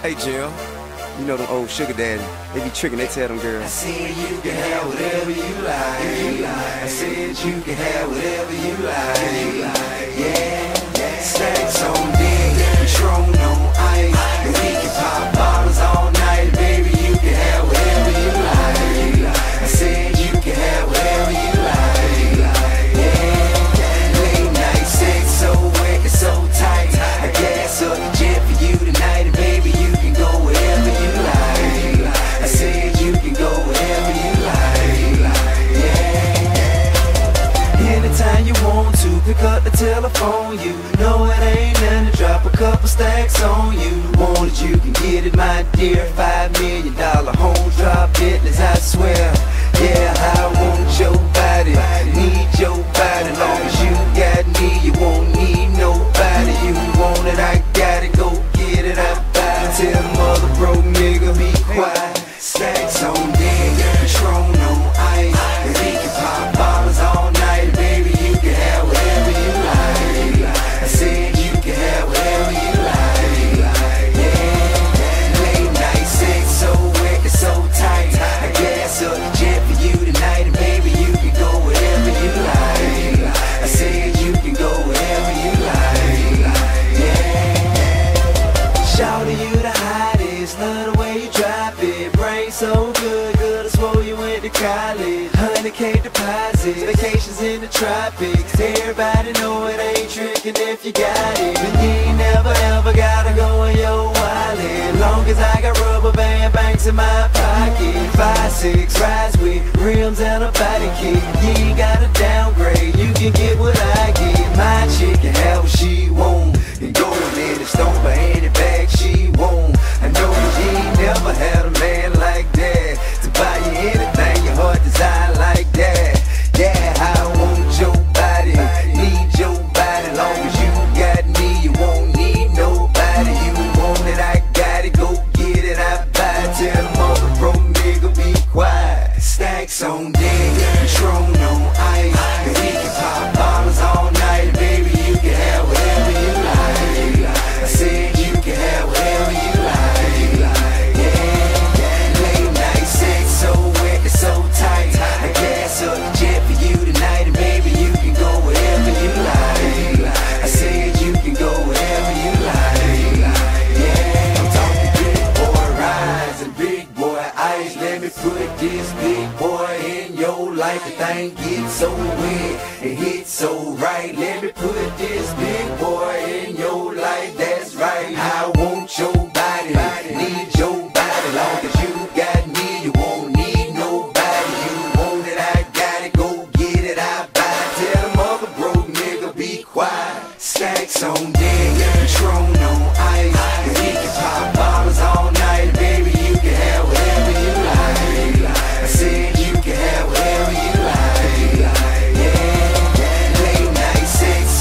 Hey Jill, you know them old sugar daddy, they be tricking, they tell them girls, I said you can have whatever you like. I said you can have whatever you like. Yeah, stacks on deck, Patron on ice, and we can pop bottles all night, baby. You can have whatever you like. I said you can have whatever you like. Yeah, late night sex so wet and so tight. I gas up the jet for you tonight, and baby you can go wherever you like. I said you can go wherever you like. Yeah. Anytime you want to, pick up the telephone. You know it ain't nothing to drop a couple stacks on you. Want it, you can get it, my dear. $5 million home drop business, I swear. Yeah, I want your body, need your body. Long as you got me, you won't need nobody. You want it, I got it, go get it, I buy it. Tell mother broke nigga be quiet. Stacks on deck, Patron on ice, and we can pop bottles all night, baby. You can have whatever you like. I said you can have whatever you like. Yeah, late night sex so wet and so tight. I gas up the jet for you tonight, and baby you can go wherever you like. I said you can go wherever you like. Yeah, shout to you the hottest, love the way you drop it. Brain so good, good I swore you went to college. 100K deposits, vacations in the tropics. Everybody know it ain't tricking if you got it. And you ain't never ever gotta go in your wallet. Long as I got rubber band banks in my pocket. 5'6" rides with rims and a body kit. You ain't gotta downgrade, you can get what I get. My chick can have what she want, and go in the store for any bag she want. I know you ain't never had a man like that to buy you anything your heart desire like that. Yeah, I want your body, need your body. Long as you got me, you won't need nobody. You want it, I got it, go get it, I buy it. Tell the mother broke nigga be quiet. Stacks on deck, Patron on ice, and we can pop bottles all night, baby. You can have whatever you like. I said you can have whatever you like. Yeah, late night sex so wet and so tight. I gas up the jet for you tonight, and baby you can go wherever you like. I said you can go wherever you like. Yeah, I'm talking big boy rides and big boy ice. Let me put this big boy in your life. The thing gets so wet, it hits so right. Let me put this big boy in your life. That's right. I want your body, need your body. Long as you got me, you won't need nobody. You want it, I got it, go get it, I buy it. Tell the mother broke nigga be quiet. Stacks on deck, Patron on ice, and we can pop bottles all night, baby. You can have whatever you like. I said you can have whatever you like. Yeah, late night sex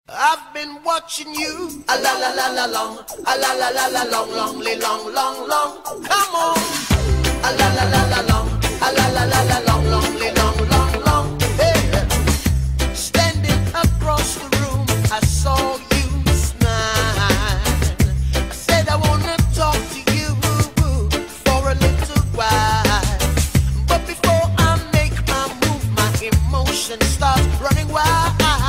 I've been watching you, a la la la la long, a la la la la long, long, long, long, long. Come on, a la la la la long, a la la la la long, long, long, long, long. Hey, standing across the room, I saw you smile. I said I wanna talk to you for a little while, but before I make my move, my emotions start running wild.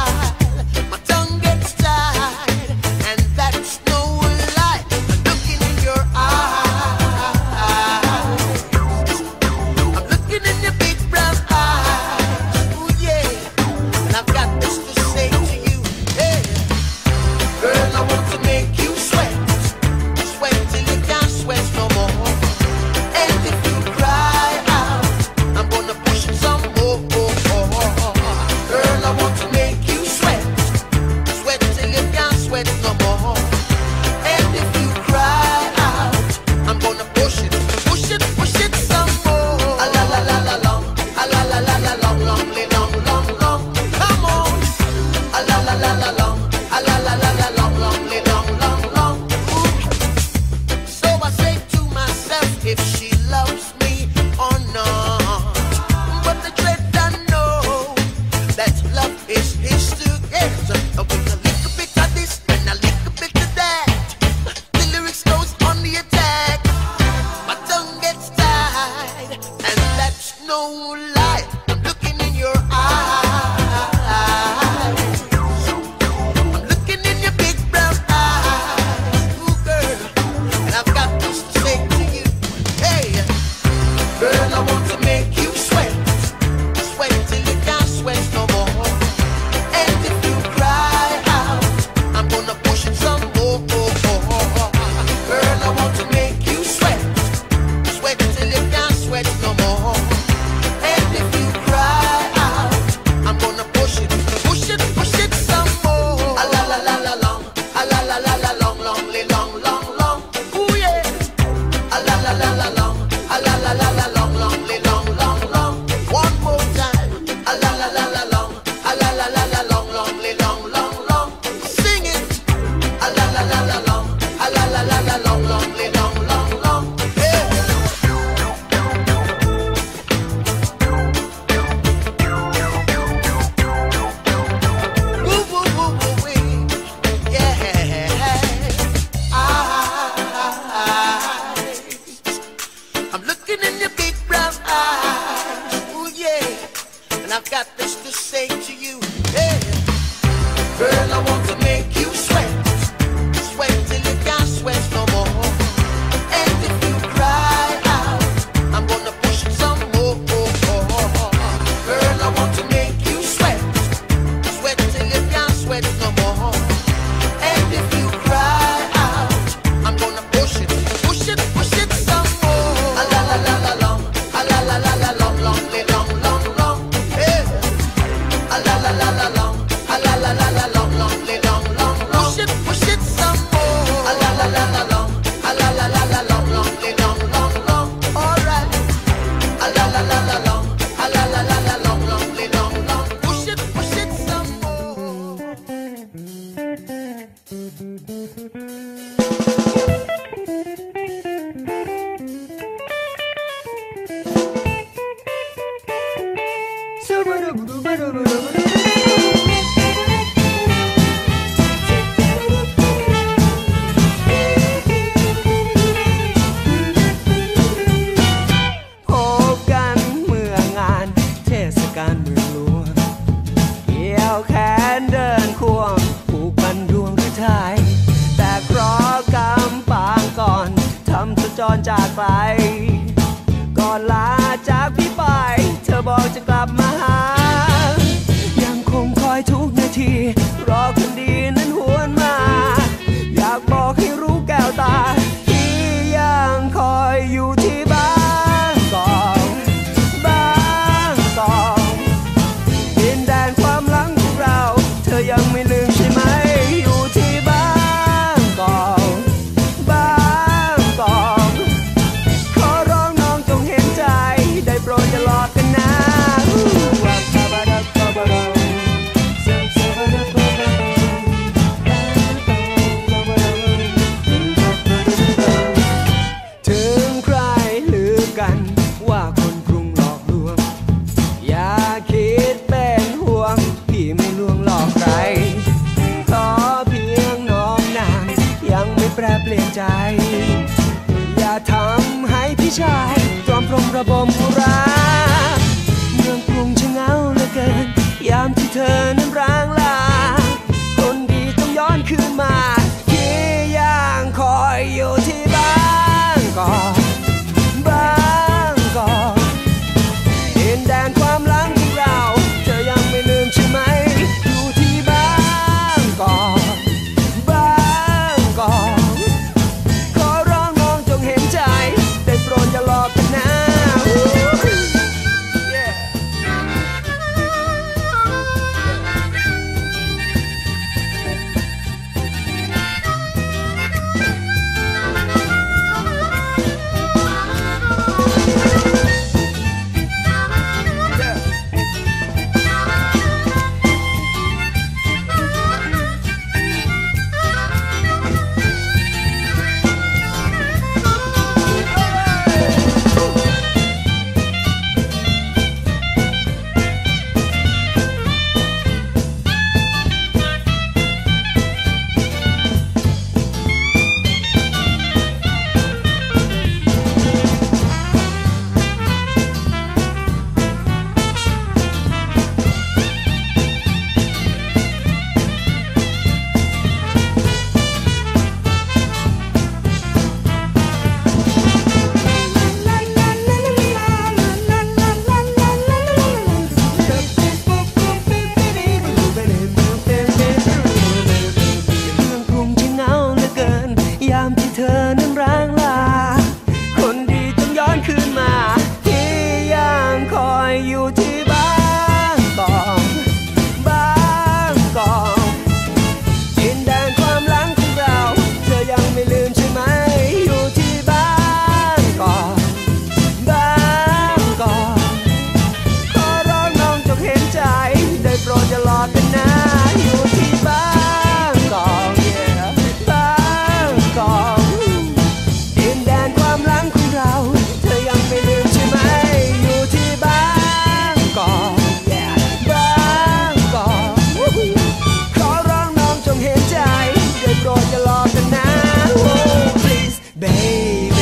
จากไปก่อนลาจากพี่ไปเธอบอกจะกลับมาหายังคงคอยทุกนาทีรอคนดีนั้นหวนมาอยากบอกให้รู้แก้วตาที่ยังคอยอยู่ที่บ้านกอกดินแดนความหลังของเราชายจอมพรหมระบมอุราเมืองกรุงช่างเหงาเหลือเกินยามที่เธอนั้นร้างลาคนดีต้องย้อนคืนมาที่ย่างคอยอยู่ที่บ้านก่อนบ้านก่อนดินแดนความหลังของเราเธอยังไม่ลืมใช่ไหมอยู่ที่บ้านก่อนบ้านก่อนขอร้องน้องจงเห็นใจได้โปรดอย่าหลอกกันนะเธอนั้นร้างลาคนดีต้องย้อนคืนมาที่ย่างคอยอยู่ที่บ้านก่อนบ้านก่อนดินแดนความหลังของเราเธอยังไม่ลืมใช่ไหมอยู่ที่บ้านก่อนบ้านก่อนขอร้องน้องจงเห็นใจได้โปรดอย่าหลอกกันนะอยู่ที่บ้านก่อนบ้านก่อนความหลังของเราเธอยังไม่ลืมใช่ไหมอยู่ที่บ้านก่อนบ้านก่อนขอร้องน้องจงเห็นใจได้โปรดอย่าหลอกกันนะ Oh please baby